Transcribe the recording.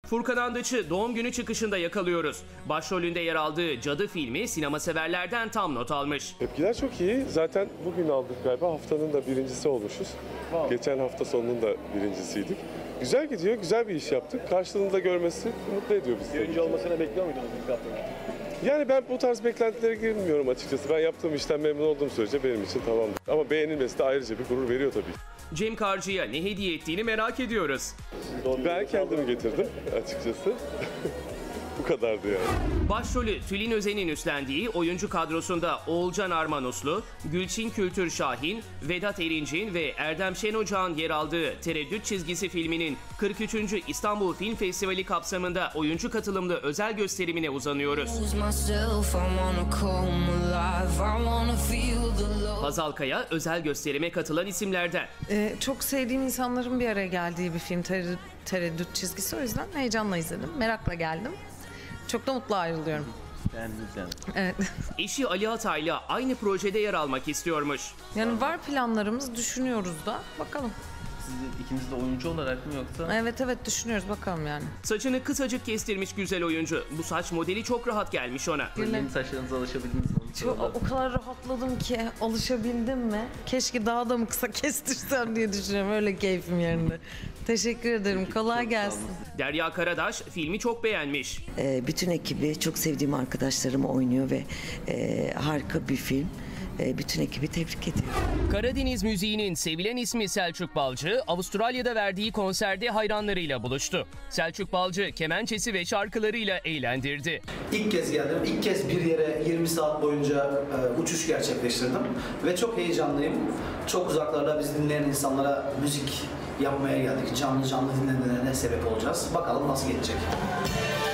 Furkan Andıç'ı doğum günü çıkışında yakalıyoruz. Başrolünde yer aldığı Cadı filmi sinema severlerden tam not almış. Tepkiler çok iyi. Zaten bugün aldık galiba. Haftanın da birincisi olmuşuz. Wow. Geçen hafta sonunun da birincisiydik. Güzel gidiyor, güzel bir iş yaptık. Karşılığını da görmesi mutlu ediyor bizi. Birinci olmasını bekliyor muydunuz ilk haftada? Yani ben bu tarz beklentilere girmiyorum açıkçası. Ben yaptığım işten memnun olduğum sürece benim için tamamdır. Ama beğenilmesi de ayrıca bir gurur veriyor tabii. Cem Karcı'ya ne hediye ettiğini merak ediyoruz. Ben kendimi getirdim açıkçası. Bu kadardı yani. Başrolü Tülin Özen'in üstlendiği oyuncu kadrosunda Oğulcan Armanuslu, Gülçin Kültür Şahin, Vedat Erinç'in ve Erdem Şenocak'ın yer aldığı Tereddüt çizgisi filminin 43. İstanbul Film Festivali kapsamında oyuncu katılımlı özel gösterimine uzanıyoruz. Hazal Kaya özel gösterime katılan isimlerden. Çok sevdiğim insanların bir araya geldiği bir film Tereddüt çizgisi, o yüzden heyecanla izledim, merakla geldim. Çok da mutlu ayrılıyorum. Evet. Eşi Ali Atay'la aynı projede yer almak istiyormuş. Yani var planlarımız, düşünüyoruz da, bakalım. Siz ikiniz de oyuncu olarak mı yoksa? Evet düşünüyoruz, bakalım yani. Saçını kısacık kestirmiş güzel oyuncu. Bu saç modeli çok rahat gelmiş ona. Yeni saçlarınıza alışabildiniz mi? O kadar rahatladım ki, alışabildim mi? Keşke daha da mı kısa kestirsem diye düşünüyorum. Öyle keyfim yerinde. Teşekkür ederim. Kolay gelsin. Derya Karadaş filmi çok beğenmiş. Bütün ekibi, çok sevdiğim arkadaşlarım oynuyor ve harika bir film. Bütün ekibi tebrik ediyorum. Karadeniz müziğinin sevilen ismi Selçuk Balcı, Avustralya'da verdiği konserde hayranlarıyla buluştu. Selçuk Balcı kemençesi ve şarkılarıyla eğlendirdi. İlk kez geldim. İlk kez bir yere 20 saat boyunca uçuş gerçekleştirdim. Ve çok heyecanlıyım. Çok uzaklarda bizi dinleyen insanlara müzik yapmaya geldik. Canlı dinlemelerine sebep olacağız. Bakalım nasıl geçecek.